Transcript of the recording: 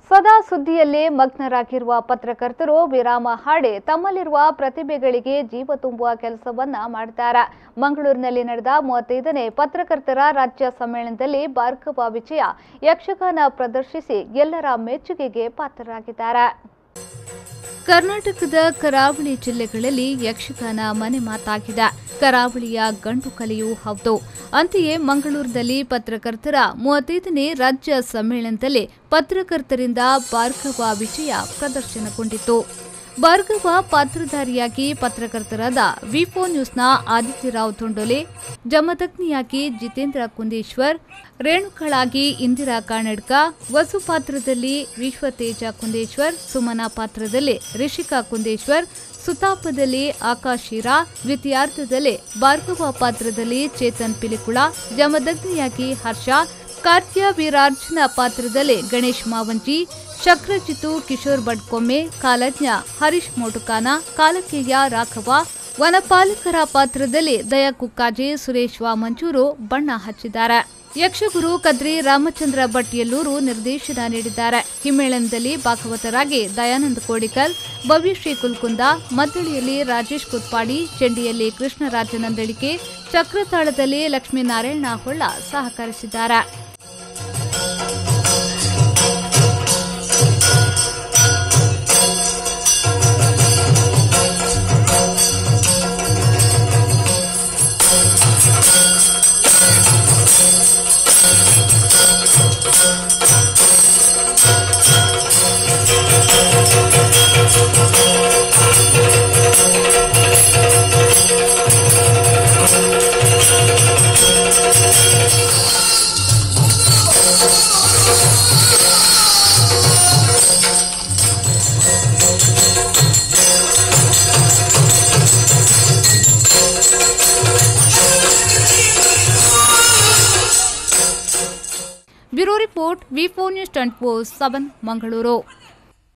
ಸದಾ ಸುದ್ದಿಯಲ್ಲೇ ಮಗ್ನರಾಗಿರುವ ಪತ್ರಕರ್ತರು ವಿರಾಮ ಹಾಡಿ ತಮ್ಮಲ್ಲಿರುವ ಪ್ರತಿಭೆಗಳಿಗೆ ಜೀವ ತುಂಬುವ ಕೆಲಸವನ್ನ ಮಾಡ್ತಾರೆ. ಮಂಗಳೂರಿನಲ್ಲಿ ನಡೆದ 35ನೇ ಪತ್ರಕರ್ತರ ರಾಜ್ಯ ಸಮ್ಮೇಳನದಲ್ಲಿ ಭಾರ್ಗವ ವಿಜಯ ಯಕ್ಷಗಾನ ಪ್ರದರ್ಶಿಸಿ ಎಲ್ಲರ ಮೆಚ್ಚುಗೆಗೆ ಪಾತ್ರರಾಗಿದ್ದಾರೆ. ಕರ್ನಾಟಕದ ಕರಾವಳಿ ಜಿಲ್ಲೆಗಳಲ್ಲಿ ಯಕ್ಷಗಾನ ಮನೆ ಮಾತಾಗಿದೆ. ಕರಾವಳಿಯ ಗಂಡು ಕಲೆಯೂ ಹೌದು. ಅಂತೆಯೇ ಮಂಗಳೂರಿನಲ್ಲಿ ಪತ್ರಕರ್ತರ 35ನೇ ರಾಜ್ಯ ಸಮ್ಮೇಳನದಲ್ಲಿ ಪತ್ರಕರ್ತರಿಂದ ಭಾರ್ಗವ ವಿಜಯ ಪ್ರದರ್ಶನಗೊಂಡಿತು. ಭಾರ್ಗವ ಪಾತ್ರಧಾರಿಯಾಗಿ ಪತ್ರಕರ್ತರಾದ ವಿ4 ನ್ಯೂಸ್ನ ಆದಿತ್ಯರಾವ್ ತೊಂಡೋಲೆ, ಜಮದಗ್ನಿಯಾಗಿ ಜಿತೇಂದ್ರ ಕುಂದೇಶ್ವರ್, ರೇಣುಕಳಾಗಿ ಇಂದಿರಾ ಕಾನಡ್ಕ, ವಸು ಪಾತ್ರದಲ್ಲಿ ವಿಶ್ವತೇಜ ಕುಂದೇಶ್ವರ್, ಸುಮನಾ ಪಾತ್ರದಲ್ಲಿ ರಿಷಿಕಾ ಕುಂದೇಶ್ವರ್, ಸುತಾಪದಲ್ಲಿ ಆಕಾಶ್ ಶೀರಾ, ದ್ವಿತೀಯಾರ್ಧದಲ್ಲಿ ಭಾರ್ಗವ ಪಾತ್ರದಲ್ಲಿ ಚೇತನ್ ಪಿಲಿಕುಳ, ಜಮದಗ್ನಿಯಾಗಿ ಹರ್ಷ, ಕಾರ್ತ್ಯ ವೀರಾರ್ಜುನ ಪಾತ್ರದಲ್ಲಿ ಗಣೇಶ್ ಮಾವಂಜಿ, ಶಕ್ರಜಿತು ಕಿಶೋರ್ ಬಡ್ಕೊಮ್ಮೆ, ಕಾಲಜ್ಞ ಹರೀಶ್ ಮೋಟುಕಾನ, ಕಾಲಕೇಯ ರಾಘವ, ವನಪಾಲಕರ ಪಾತ್ರದಲ್ಲಿ ದಯಾ ಕುಕ್ಕಾಜೆ, ಸುರೇಶ್ ವಾಮಂಚೂರು ಬಣ್ಣ ಹಚ್ಚಿದ್ದಾರೆ. ಯಕ್ಷಗುರು ಕದ್ರಿ ರಾಮಚಂದ್ರ ಭಟ್ಯಲ್ಲೂರು ನಿರ್ದೇಶನ ನೀಡಿದ್ದಾರೆ. ಹಿಮ್ಮೇಳನದಲ್ಲಿ ಭಾಗವತರಾಗಿ ದಯಾನಂದ ಕೋಡಿಕಲ್, ಭವ್ಯಶ್ರೀ ಕುಲ್ಕುಂದ, ಮದ್ದಳೆಯಲ್ಲಿ ರಾಜೇಶ್ ಕುತ್ಪಾಡಿ, ಚೆಂಡಿಯಲ್ಲಿ ಕೃಷ್ಣರಾಜ ನಂದಳಿಕೆ, ಚಕ್ರತಾಳದಲ್ಲಿ ಲಕ್ಷ್ಮೀನಾರಾಯಣ ಹೊಳ್ಳ ಸಹಕರಿಸಿದ್ದಾರೆ. ब्यूरो रिपोर्ट वी4 न्यूज़ 24/7 मंगलूरू।